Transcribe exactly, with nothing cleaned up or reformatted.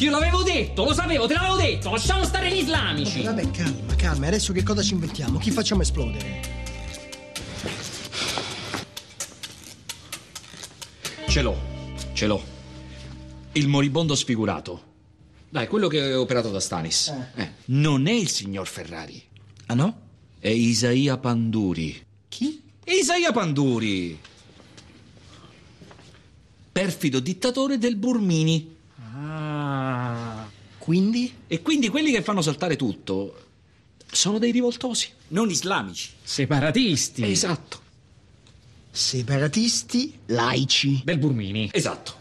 Io l'avevo detto, lo sapevo, te l'avevo detto. Lasciamo stare gli islamici. Vabbè, vabbè, calma, calma. Adesso che cosa ci inventiamo? Chi facciamo esplodere? Ce l'ho, ce l'ho. Il moribondo sfigurato. Dai, quello che è operato da Stanis. Eh. Eh, non è il signor Ferrari. Ah no? È Isaia Panduri. Chi? Isaia Panduri. Perfido dittatore del Burmini. Ah. Quindi? E quindi quelli che fanno saltare tutto sono dei rivoltosi. Non islamici. Separatisti. Esatto. Separatisti laici. Del Burmini. Esatto.